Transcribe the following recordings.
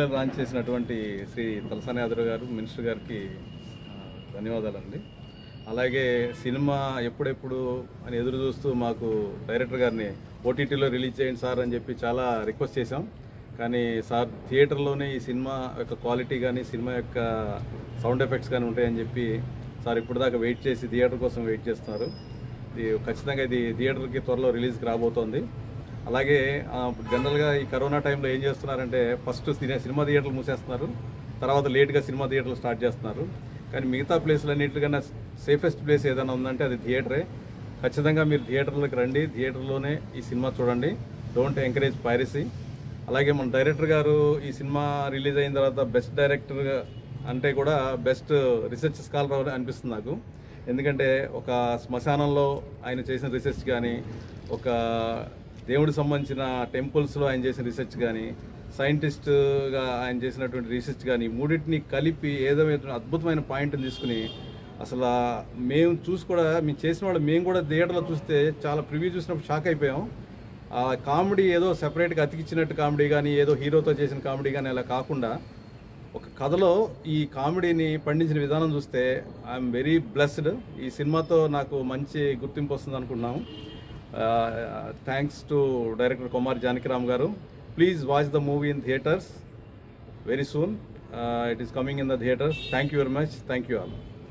Trailer launch చేసినటువంటి శ్రీ తలసాని యాదవ్ గారు minister గారికి ధన్యవాదాలండి. అలాగే సినిమా ఎప్పుడెప్పుడు అని ఎదురు చూస్తూ మాకు డైరెక్టర్ గారిని ఓటీటీలో రిలీజ్ చేయండి సార్ అని చెప్పి చాలా రిక్వెస్ట్ చేశాం. కానీ సార్ థియేటర్లోనే ఈ సినిమా యొక్క క్వాలిటీ కానీ సినిమా యొక్క సౌండ్ ఎఫెక్ట్స్ కానీ ఉంటాయని చెప్పి సార్ ఇప్పుడు దాకా వెయిట్ చేసి థియేటర్ కోసం వెయిట్ చేస్తున్నారు. ఖచ్చితంగా ఇది థియేటర్కి త్వరలో రిలీజ్కి రాబోతోంది. అలాగే జనరల్గా ఈ కరోనా టైంలో ఏం చేస్తున్నారంటే ఫస్ట్ సినిమా థియేటర్లు మూసేస్తున్నారు, తర్వాత లేట్గా సినిమా థియేటర్లు స్టార్ట్ చేస్తున్నారు. కానీ మిగతా ప్లేస్లు అన్నింటికన్నా సేఫెస్ట్ ప్లేస్ ఏదైనా ఉందంటే అది థియేటరే. ఖచ్చితంగా మీరు థియేటర్లకు రండి, థియేటర్లోనే ఈ సినిమా చూడండి. Don't encourage piracy. అలాగే మన డైరెక్టర్ గారు ఈ సినిమా రిలీజ్ అయిన తర్వాత బెస్ట్ డైరెక్టర్ అంటే కూడా బెస్ట్ రీసెర్చ్ స్కాలర్ అనిపిస్తుంది నాకు. ఎందుకంటే ఒక శ్మశానంలో ఆయన చేసిన రీసెర్చ్ కానీ, ఒక దేవుడికి సంబంధించిన టెంపుల్స్లో ఆయన చేసిన రీసెర్చ్ కానీ, సైంటిస్ట్గా ఆయన చేసినటువంటి రీసెర్చ్ కానీ మూడింటిని కలిపి ఏదో అద్భుతమైన పాయింట్ని తీసుకుని అసలు మేము చూసి కూడా మేము చేసిన వాళ్ళు మేము కూడా థియేటర్లో చూస్తే చాలా ప్రివ్యూ చూసినప్పుడు షాక్ అయిపోయాం. ఆ కామెడీ ఏదో సెపరేట్గా అతికిచ్చినట్టు కామెడీ కానీ ఏదో హీరోతో చేసిన కామెడీ కానీ అలా కాకుండా ఒక కథలో ఈ కామెడీని పండించిన విధానం చూస్తే ఐఎమ్ వెరీ బ్లెస్డ్. ఈ సినిమాతో నాకు మంచి గుర్తింపు వస్తుంది అనుకున్నాము. Thanks to director Kumar Janakiram garu. Please watch the movie in theatres very soon. It is coming in the theatres. Thank you very much. Thank you all.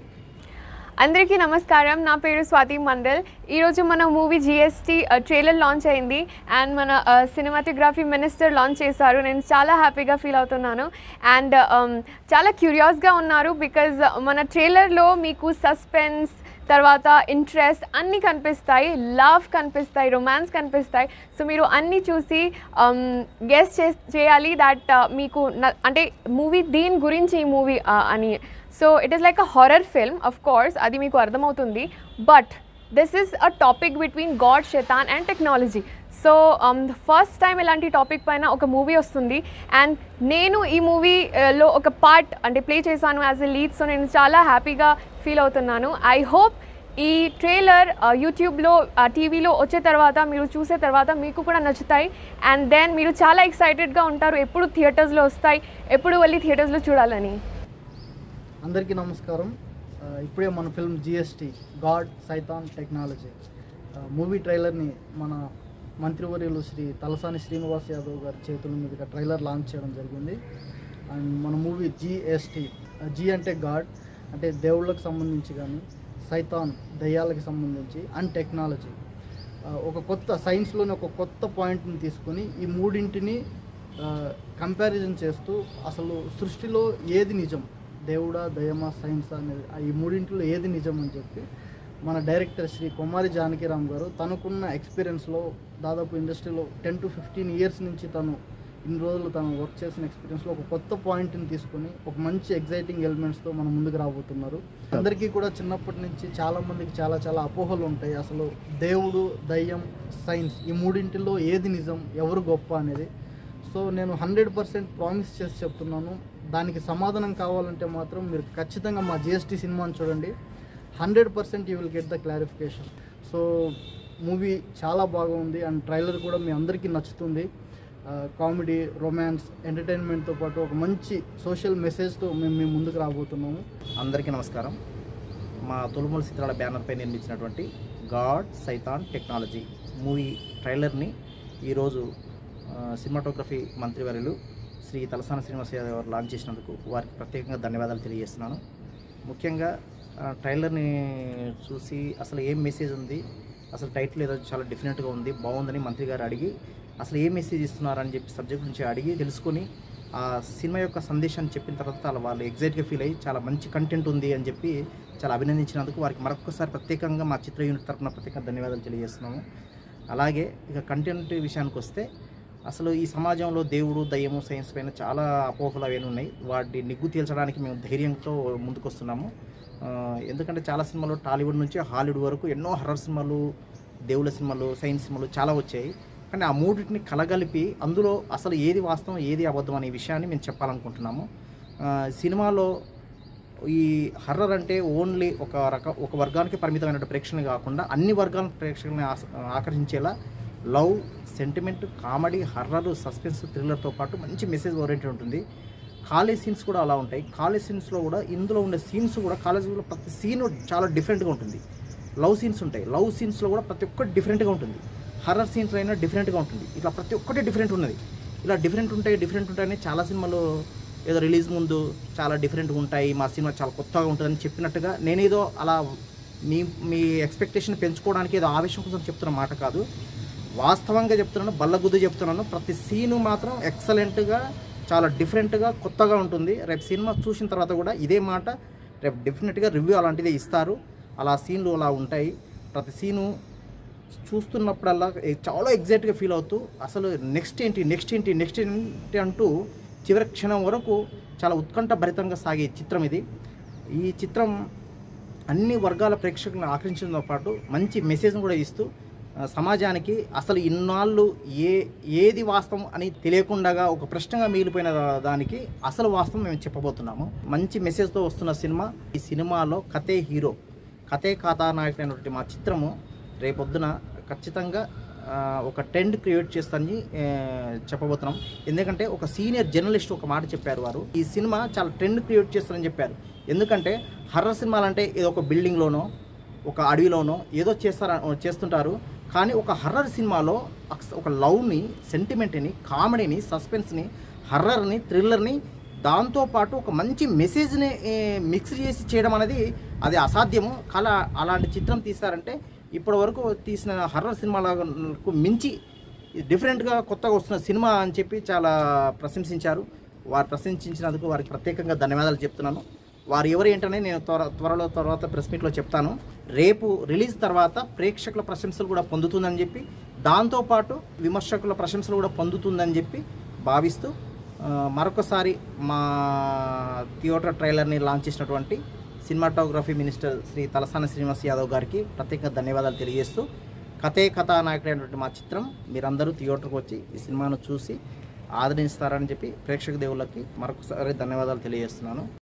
అందరికీ నమస్కారం. నా పేరు స్వాతి మండల్. ఈరోజు మన మూవీ GST ట్రైలర్ లాంచ్ అయింది అండ్ మన సినిమాటోగ్రఫీ మినిస్టర్ లాంచ్ చేశారు. నేను చాలా హ్యాపీగా ఫీల్ అవుతున్నాను అండ్ చాలా క్యూరియాస్గా ఉన్నారు బికాజ్ మన ట్రైలర్లో మీకు సస్పెన్స్, తర్వాత ఇంట్రెస్ట్ అన్నీ కనిపిస్తాయి, లవ్ కనిపిస్తాయి, రొమాన్స్ కనిపిస్తాయి. సో మీరు అన్నీ చూసి గెస్ చేయాలి దట్ మీకు అంటే మూవీ దీని గురించి ఈ మూవీ అని. So it is like a horror film, of course అది మీకు అర్థమవుతుంది. But this is a topic between god, శైతాన్ and technology. So first time ఇలాంటి టాపిక్ పైన ఒక మూవీ వస్తుంది అండ్ నేను ఈ మూవీలో ఒక పార్ట్ అంటే ప్లే చేశాను యాజ్ ఎ లీడ్. సో నేను చాలా హ్యాపీగా ఫీల్ అవుతున్నాను. ఐ హోప్ ఈ ట్రైలర్ యూట్యూబ్లో, టీవీలో వచ్చే తర్వాత మీరు చూసే తర్వాత మీకు కూడా నచ్చుతాయి అండ్ దెన్ మీరు చాలా ఎక్సైటెడ్గా ఉంటారు ఎప్పుడు థియేటర్స్లో వస్తాయి, ఎప్పుడు వెళ్ళి థియేటర్స్లో చూడాలని. అందరికీ నమస్కారం. ఇప్పుడే మన ఫిల్మ్ GST గాడ్, సైతాన్, టెక్నాలజీ మూవీ ట్రైలర్ని మన మంత్రివర్యులు శ్రీ తలసాని శ్రీనివాస్ యాదవ్ గారి చేతుల మీదుగా ట్రైలర్ లాంచ్ చేయడం జరిగింది. అండ్ మన మూవీ GST, G అంటే గాడ్ అంటే దేవుళ్ళకి సంబంధించి కానీ, సైతాన్ దయ్యాలకు సంబంధించి, అండ్ టెక్నాలజీ ఒక కొత్త సైన్స్లోని ఒక కొత్త పాయింట్ని తీసుకొని ఈ మూడింటిని కంపారిజన్ చేస్తూ అసలు సృష్టిలో ఏది నిజం, దేవుడా, దయమా, సైన్స్ అనేది ఈ మూడింటిలో ఏది నిజం అని చెప్పి మన డైరెక్టర్ శ్రీ కుమారి జానకిరామ్ గారు తనకున్న ఎక్స్పీరియన్స్లో దాదాపు ఇండస్ట్రీలో 10 to 15 years నుంచి ఇన్ని రోజులు తను వర్క్ చేసిన ఎక్స్పీరియన్స్లో ఒక కొత్త పాయింట్ని తీసుకొని ఒక మంచి ఎగ్జైటింగ్ ఎలిమెంట్స్తో మనం ముందుకు రాబోతున్నారు. అందరికీ కూడా చిన్నప్పటి నుంచి చాలామందికి చాలా అపోహలు ఉంటాయి. అసలు దేవుడు, దయ్యం, సైన్స్ ఈ మూడింటిలో ఏది నిజం, ఎవరు గొప్ప అనేది. సో నేను 100% ప్రామిస్ చేసి చెప్తున్నాను. దానికి సమాధానం కావాలంటే మాత్రం మీరు ఖచ్చితంగా మా GST సినిమాని చూడండి. 100% you will get the clarification. So movie చాలా బాగుంది అండ్ ట్రైలర్ కూడా మీ అందరికీ నచ్చుతుంది. కామెడీ, రొమాన్స్, ఎంటర్టైన్మెంట్తో పాటు ఒక మంచి సోషల్ మెసేజ్తో మేము ముందుకు రాబోతున్నాము. అందరికీ నమస్కారం. మా తొలిమూల చిత్రాల బ్యానర్పై నిర్మించినటువంటి గాడ్, సైతాన్, టెక్నాలజీ మూవీ ట్రైలర్ని ఈరోజు సినిమాటోగ్రఫీ మంత్రివర్యులు శ్రీ తలసాని శ్రీనివాస్ యాదవ్ గారు లాంచ్ చేసినందుకు వారికి ప్రత్యేకంగా ధన్యవాదాలు తెలియజేస్తున్నాను. ముఖ్యంగా ట్రైలర్ని చూసి అసలు ఏం మెసేజ్ ఉంది, అసలు టైటిల్ ఏదో చాలా డిఫరెంట్గా ఉంది, బాగుందని మంత్రి గారు అడిగి అసలు ఏ మెసేజ్ ఇస్తున్నారని చెప్పి సబ్జెక్ట్ నుంచి అడిగి తెలుసుకొని ఆ సినిమా యొక్క సందేశాన్ని చెప్పిన తర్వాత వాళ్ళు ఎగ్జైట్గా ఫీల్ అయ్యి చాలా మంచి కంటెంట్ ఉంది అని చెప్పి చాలా అభినందించినందుకు వారికి మరొకసారి ప్రత్యేకంగా మా చిత్ర యూనిట్ తరఫున ప్రత్యేకంగా ధన్యవాదాలు తెలియజేస్తున్నాము. అలాగే ఇక కంటెంట్ విషయానికి వస్తే అసలు ఈ సమాజంలో దేవుడు, దయ్యము, సైన్స్ పైన చాలా అపోహలు అవన్నీ ఉన్నాయి. వాటి నిగ్గు తేల్చడానికి మేము ధైర్యంతో ముందుకు వస్తున్నాము. ఎందుకంటే చాలా సినిమాలు టాలీవుడ్ నుంచి హాలీవుడ్ వరకు ఎన్నో హర్రర్ సినిమాలు, దేవుళ్ళ సినిమాలు, సైన్స్ సినిమాలు చాలా వచ్చాయి. కానీ ఆ మూడింటిని కలగలిపి అందులో అసలు ఏది వాస్తవం, ఏది అబద్ధం అనే విషయాన్ని మేము చెప్పాలనుకుంటున్నాము. సినిమాలో ఈ హర్రర్ అంటే ఓన్లీ ఒక వర్గానికి పరిమితమైన ప్రేక్షకులు కాకుండా అన్ని వర్గాల ప్రేక్షకుల్ని ఆకర్షించేలా love, sentiment, comedy, horror, suspense, థ్రిల్లర్తో పాటు మంచి మెసేజ్ ఓరియంటెడ్ ఉంటుంది. కాలేజ్ సీన్స్ కూడా అలా ఉంటాయి. కాలేజ్ సీన్స్లో కూడా ఇందులో ఉండే సీన్స్ కూడా కాలేజీలో ప్రతి సీన్ చాలా డిఫరెంట్గా ఉంటుంది. లవ్ సీన్స్ ఉంటాయి. లవ్ సీన్స్లో కూడా ప్రతి ఒక్కటి డిఫరెంట్గా ఉంటుంది. హర్రర్ సీన్స్ అయినా డిఫరెంట్గా ఉంటుంది. ఇట్లా ప్రతి ఒక్కటి డిఫరెంట్ ఉన్నది. ఇలా డిఫరెంట్ ఉంటాయని చాలా సినిమాలు ఏదో రిలీజ్ ముందు చాలా డిఫరెంట్గా ఉంటాయి, మా సినిమా చాలా కొత్తగా ఉంటుందని చెప్పినట్టుగా నేనేదో అలా మీ ఎక్స్పెక్టేషన్ పెంచుకోవడానికి ఏదో ఆవేశం కోసం చెప్తున్న మాట కాదు. వాస్తవంగా చెప్తున్నాను, బల్లగుద్దు చెప్తున్నాను. ప్రతి సీను మాత్రం ఎక్సలెంట్గా, చాలా డిఫరెంట్గా, కొత్తగా ఉంటుంది. రేపు సినిమా చూసిన తర్వాత కూడా ఇదే మాట రేపు డెఫినెట్గా రివ్యూ అలాంటిదే ఇస్తారు. అలా సీన్లు అలా ఉంటాయి. ప్రతి సీను చూస్తున్నప్పుడల్లా చాలా ఎగ్జైట్గా ఫీల్ అవుతూ అసలు నెక్స్ట్ ఏంటి అంటూ చివరి క్షణం వరకు చాలా ఉత్కంఠభరితంగా సాగే చిత్రం ఇది. ఈ చిత్రం అన్ని వర్గాల ప్రేక్షకులను ఆకర్షించడంతో పాటు మంచి మెసేజ్ను కూడా ఇస్తూ సమాజానికి అసలు ఇన్నాళ్ళు ఏది వాస్తవం అని తెలియకుండా ఒక ప్రశ్నగా మిగిలిపోయిన దానికి అసలు వాస్తవం మేము చెప్పబోతున్నాము. మంచి మెసేజ్తో వస్తున్న సినిమా. ఈ సినిమాలో కథే హీరో, కథే కథానాయకుడైనటువంటి మా చిత్రము రేపొద్దున ఖచ్చితంగా ఒక ట్రెండ్ క్రియేట్ చేస్తానని చెప్పబోతున్నాం. ఎందుకంటే ఒక సీనియర్ జర్నలిస్ట్ ఒక మాట చెప్పారు. వారు ఈ సినిమా చాలా ట్రెండ్ క్రియేట్ చేస్తారని చెప్పారు. ఎందుకంటే హర్రర్ సినిమాలంటే ఏదో ఒక బిల్డింగ్లోనో ఒక అడవిలోనో ఏదో చేస్తుంటారు. కానీ ఒక హర్రర్ సినిమాలో ఒక లవ్ని, సెంటిమెంట్ని, కామెడీని, సస్పెన్స్ని, హర్రర్ని, థ్రిల్లర్ని, దాంతోపాటు ఒక మంచి మెసేజ్ని మిక్స్ చేసి చేయడం అనేది అది అసాధ్యము. అలాంటి చిత్రం తీశారంటే ఇప్పటి వరకు తీసిన హర్రర్ సినిమాలకు మించి డిఫరెంట్గా కొత్తగా వస్తున్న సినిమా అని చెప్పి చాలా ప్రశంసించారు. వారు ప్రశంసించినందుకు వారికి ప్రత్యేకంగా ధన్యవాదాలు చెప్తున్నాను. వారు ఎవరు ఏంటనే నేను తర్వాత ప్రెస్ మీట్లో చెప్తాను. రేపు రిలీజ్ తర్వాత ప్రేక్షకుల ప్రశంసలు కూడా పొందుతుందని చెప్పి, దాంతోపాటు విమర్శకుల ప్రశంసలు కూడా పొందుతుందని చెప్పి భావిస్తూ మరొకసారి మా థియేటర్ ట్రైలర్ని లాంచ్ చేసినటువంటి సినిమాటోగ్రఫీ మినిస్టర్ శ్రీ తలసాని శ్రీనివాస్ యాదవ్ గారికి ప్రత్యేక ధన్యవాదాలు తెలియజేస్తూ, కథే కథానాయకుడైనటువంటి మా చిత్రం మీరందరూ థియేటర్కి వచ్చి ఈ సినిమాను చూసి ఆదరిస్తారని చెప్పి ప్రేక్షక దేవుళ్ళకి మరొకసారి ధన్యవాదాలు తెలియజేస్తున్నాను.